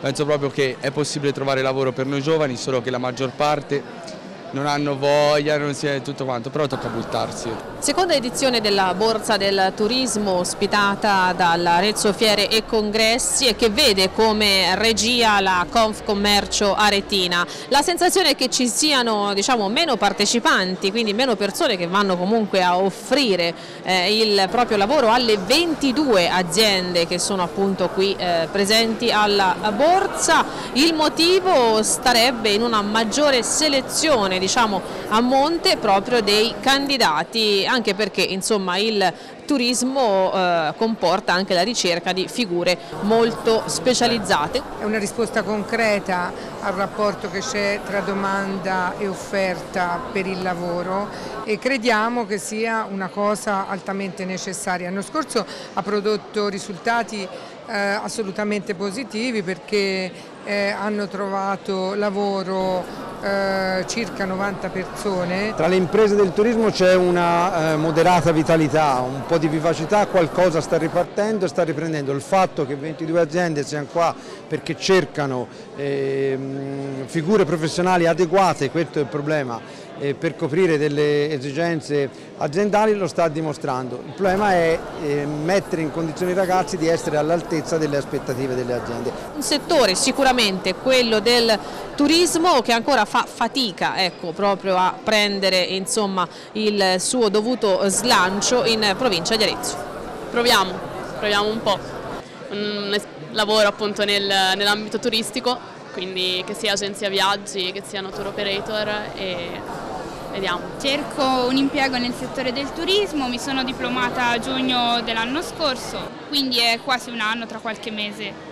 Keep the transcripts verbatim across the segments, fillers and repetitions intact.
penso proprio che è possibile trovare lavoro per noi giovani, solo che la maggior parte non hanno voglia, non si è tutto quanto, però tocca buttarsi. Seconda edizione della Borsa del Turismo ospitata dall'Arezzo Fiere e Congressi e che vede come regia la Confcommercio Aretina. La sensazione è che ci siano, diciamo, meno partecipanti, quindi meno persone che vanno comunque a offrire eh, il proprio lavoro alle ventidue aziende che sono appunto qui eh, presenti alla Borsa. Il motivo starebbe in una maggiore selezione, diciamo, a monte proprio dei candidati, anche perché insomma il turismo eh, comporta anche la ricerca di figure molto specializzate. È una risposta concreta al rapporto che c'è tra domanda e offerta per il lavoro e crediamo che sia una cosa altamente necessaria. L'anno scorso ha prodotto risultati eh, assolutamente positivi perché eh, hanno trovato lavoro Eh, circa novanta persone. Tra le imprese del turismo c'è una eh, moderata vitalità, un po' di vivacità, qualcosa sta ripartendo e sta riprendendo. Il fatto che ventidue aziende siano qua perché cercano eh, figure professionali adeguate, questo è il problema, eh, per coprire delle esigenze aziendali lo sta dimostrando. Il problema è eh, mettere in condizione i ragazzi di essere all'altezza delle aspettative delle aziende. Un settore sicuramente quello del turismo che ancora fa fatica, ecco, proprio a prendere insomma il suo dovuto slancio in provincia di Arezzo. Proviamo, proviamo un po'. Un lavoro appunto nel, nell'ambito turistico, quindi che sia agenzia viaggi, che siano tour operator e vediamo. Cerco un impiego nel settore del turismo, mi sono diplomata a giugno dell'anno scorso, quindi è quasi un anno, tra qualche mese.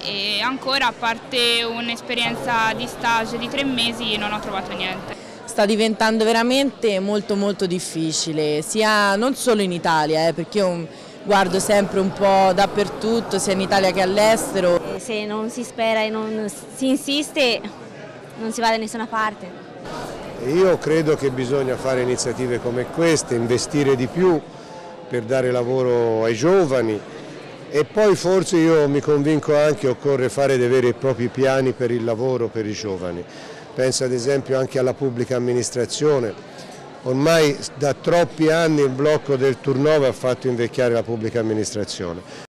E ancora, a parte un'esperienza di stage di tre mesi, non ho trovato niente. Sta diventando veramente molto molto difficile, sia non solo in Italia, eh, perché io guardo sempre un po' dappertutto, sia in Italia che all'estero. Se non si spera e non si insiste, non si va da nessuna parte. Io credo che bisogna fare iniziative come queste, investire di più per dare lavoro ai giovani. E poi forse io mi convinco anche che occorre fare dei veri e propri piani per il lavoro per i giovani. Penso ad esempio anche alla pubblica amministrazione. Ormai da troppi anni il blocco del turnover ha fatto invecchiare la pubblica amministrazione.